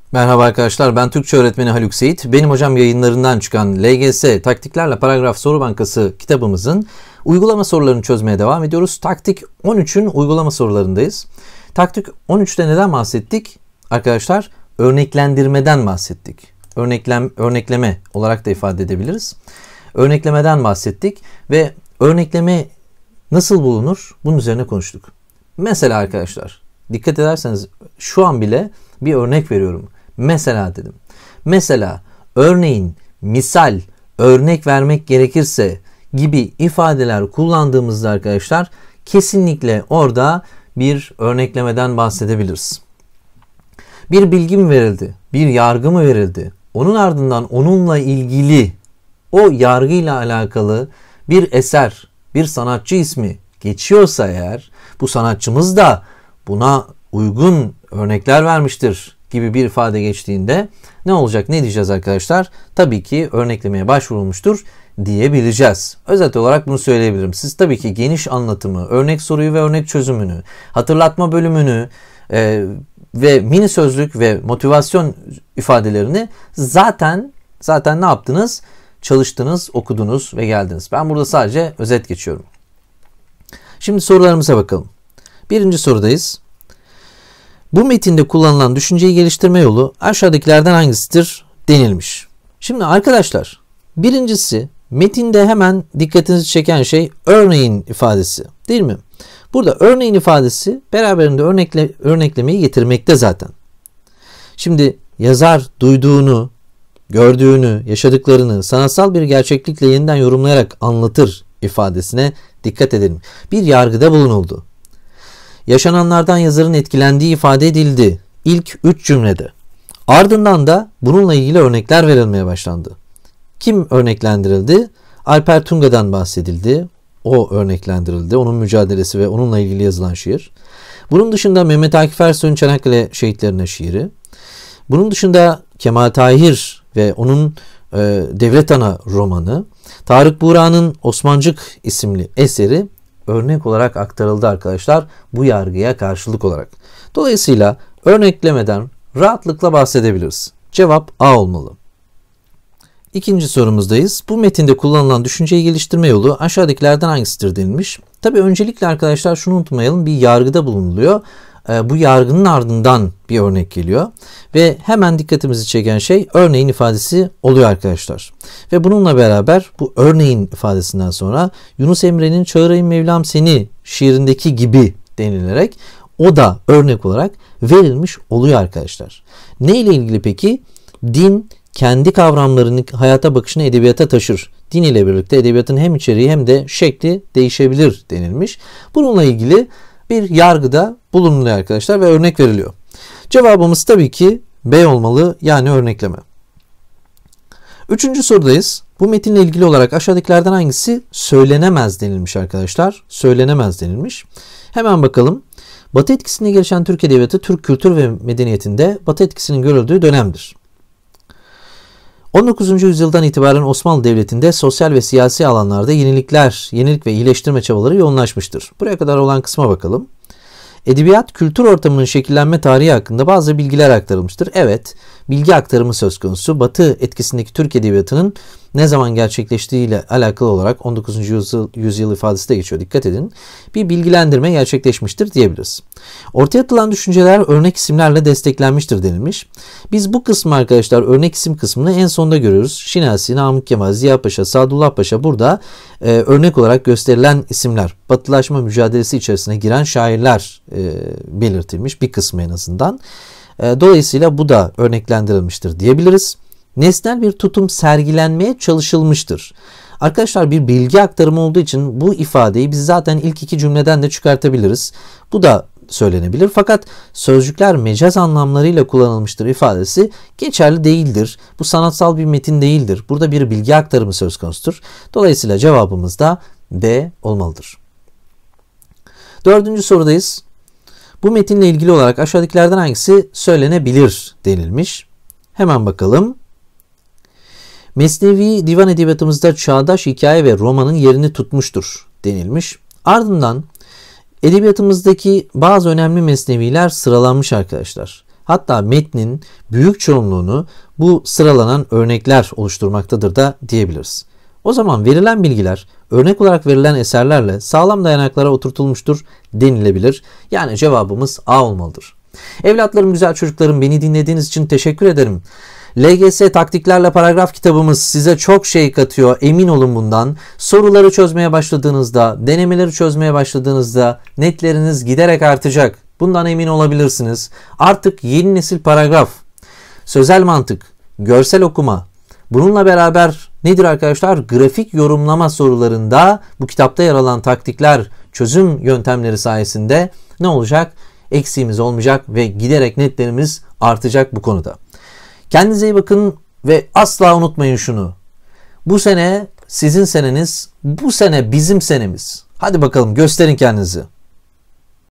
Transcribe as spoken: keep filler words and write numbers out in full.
Merhaba arkadaşlar, ben Türkçe öğretmeni Haluk Seyit. Benim hocam yayınlarından çıkan L G S Taktiklerle Paragraf Soru Bankası kitabımızın uygulama sorularını çözmeye devam ediyoruz. Taktik on üçün uygulama sorularındayız. Taktik on üçte neden bahsettik? Arkadaşlar örneklendirmeden bahsettik. Örneklem, örnekleme olarak da ifade edebiliriz. Örneklemeden bahsettik ve örnekleme nasıl bulunur? Bunun üzerine konuştuk. Mesela arkadaşlar dikkat ederseniz şu an bile bir örnek veriyorum. Mesela dedim. Mesela, örneğin, misal, örnek vermek gerekirse gibi ifadeler kullandığımızda arkadaşlar kesinlikle orada bir örneklemeden bahsedebiliriz. Bir bilgi mi verildi? Bir yargı mı verildi? Onun ardından onunla ilgili, o yargıyla alakalı bir eser, bir sanatçı ismi geçiyorsa eğer, bu sanatçımız da buna uygun örnekler vermiştir gibi bir ifade geçtiğinde ne olacak, ne diyeceğiz arkadaşlar? Tabii ki örneklemeye başvurulmuştur diyebileceğiz. Özet olarak bunu söyleyebilirim. Siz tabii ki geniş anlatımı, örnek soruyu ve örnek çözümünü, hatırlatma bölümünü e, ve mini sözlük ve motivasyon ifadelerini zaten zaten ne yaptınız? Çalıştınız, okudunuz ve geldiniz. Ben burada sadece özet geçiyorum. Şimdi sorularımıza bakalım. Birinci sorudayız. Bu metinde kullanılan düşünceyi geliştirme yolu aşağıdakilerden hangisidir denilmiş. Şimdi arkadaşlar, birincisi metinde hemen dikkatinizi çeken şey örneğin ifadesi, değil mi? Burada örneğin ifadesi beraberinde örnekle, örneklemeyi getirmekte zaten. Şimdi yazar duyduğunu, gördüğünü, yaşadıklarını sanatsal bir gerçeklikle yeniden yorumlayarak anlatır ifadesine dikkat edelim. Bir yargıda bulunuldu. Yaşananlardan yazarın etkilendiği ifade edildi ilk üç cümlede. Ardından da bununla ilgili örnekler verilmeye başlandı. Kim örneklendirildi? Alper Tunga'dan bahsedildi. O örneklendirildi. Onun mücadelesi ve onunla ilgili yazılan şiir. Bunun dışında Mehmet Akif Ersoy'un Çanakkale Şehitlerine şiiri. Bunun dışında Kemal Tahir ve onun e, Devlet Ana romanı. Tarık Buğra'nın Osmancık isimli eseri örnek olarak aktarıldı arkadaşlar, bu yargıya karşılık olarak. Dolayısıyla örneklemeden rahatlıkla bahsedebiliriz. Cevap A olmalı. İkinci sorumuzdayız. Bu metinde kullanılan düşünceyi geliştirme yolu aşağıdakilerden hangisidir denilmiş. Tabii öncelikle arkadaşlar şunu unutmayalım, bir yargıda bulunuluyor. Bu yargının ardından bir örnek geliyor ve hemen dikkatimizi çeken şey örneğin ifadesi oluyor arkadaşlar. Ve bununla beraber bu örneğin ifadesinden sonra Yunus Emre'nin Çağırayım Mevlam Seni şiirindeki gibi denilerek o da örnek olarak verilmiş oluyor arkadaşlar. Ne ile ilgili peki? Din kendi kavramlarını, hayata bakışını edebiyata taşır. Din ile birlikte edebiyatın hem içeriği hem de şekli değişebilir denilmiş. Bununla ilgili bir yargıda bulunuluyor arkadaşlar ve örnek veriliyor. Cevabımız tabii ki B olmalı, yani örnekleme. Üçüncü sorudayız. Bu metinle ilgili olarak aşağıdakilerden hangisi söylenemez denilmiş arkadaşlar. Söylenemez denilmiş. Hemen bakalım. Batı etkisinde gelişen Türk Edebiyatı, Türk kültür ve medeniyetinde Batı etkisinin görüldüğü dönemdir. on dokuzuncu yüzyıldan itibaren Osmanlı Devleti'nde sosyal ve siyasi alanlarda yenilikler, yenilik ve iyileştirme çabaları yoğunlaşmıştır. Buraya kadar olan kısma bakalım. Edebiyat, kültür ortamının şekillenme tarihi hakkında bazı bilgiler aktarılmıştır. Evet, bilgi aktarımı söz konusu. Batı etkisindeki Türk Edebiyatı'nın ne zaman gerçekleştiği ile alakalı olarak on dokuzuncu yüzyıl, yüzyıl ifadesi de geçiyor. Dikkat edin. Bir bilgilendirme gerçekleşmiştir diyebiliriz. Ortaya atılan düşünceler örnek isimlerle desteklenmiştir denilmiş. Biz bu kısmı arkadaşlar, örnek isim kısmını en sonda görüyoruz. Şinasi, Namık Kemal, Ziya Paşa, Sadullah Paşa burada e, örnek olarak gösterilen isimler. Batılaşma mücadelesi içerisine giren şairler e, belirtilmiş, bir kısmı en azından. E, dolayısıyla bu da örneklendirilmiştir diyebiliriz. Nesnel bir tutum sergilenmeye çalışılmıştır. Arkadaşlar bir bilgi aktarımı olduğu için bu ifadeyi biz zaten ilk iki cümleden de çıkartabiliriz. Bu da söylenebilir. Fakat sözcükler mecaz anlamlarıyla kullanılmıştır ifadesi geçerli değildir. Bu sanatsal bir metin değildir. Burada bir bilgi aktarımı söz konusudur. Dolayısıyla cevabımız da B olmalıdır. Dördüncü sorudayız. Bu metinle ilgili olarak aşağıdakilerden hangisi söylenebilir denilmiş. Hemen bakalım. Mesnevi divan edebiyatımızda çağdaş hikaye ve romanın yerini tutmuştur denilmiş. Ardından edebiyatımızdaki bazı önemli mesneviler sıralanmış arkadaşlar. hatta metnin büyük çoğunluğunu bu sıralanan örnekler oluşturmaktadır da diyebiliriz. O zaman verilen bilgiler örnek olarak verilen eserlerle sağlam dayanaklara oturtulmuştur denilebilir. Yani cevabımız A olmalıdır. Evlatlarım, güzel çocuklarım, beni dinlediğiniz için teşekkür ederim. L G S Taktiklerle Paragraf kitabımız size çok şey katıyor, emin olun bundan. Soruları çözmeye başladığınızda, denemeleri çözmeye başladığınızda netleriniz giderek artacak. Bundan emin olabilirsiniz. Artık yeni nesil paragraf, sözel mantık, görsel okuma, bununla beraber nedir arkadaşlar? Grafik yorumlama sorularında bu kitapta yer alan taktikler, çözüm yöntemleri sayesinde ne olacak? Eksiğimiz olmayacak ve giderek netlerimiz artacak bu konuda. Kendinize iyi bakın ve asla unutmayın şunu. Bu sene sizin seneniz, bu sene bizim senemiz. Hadi bakalım, gösterin kendinizi.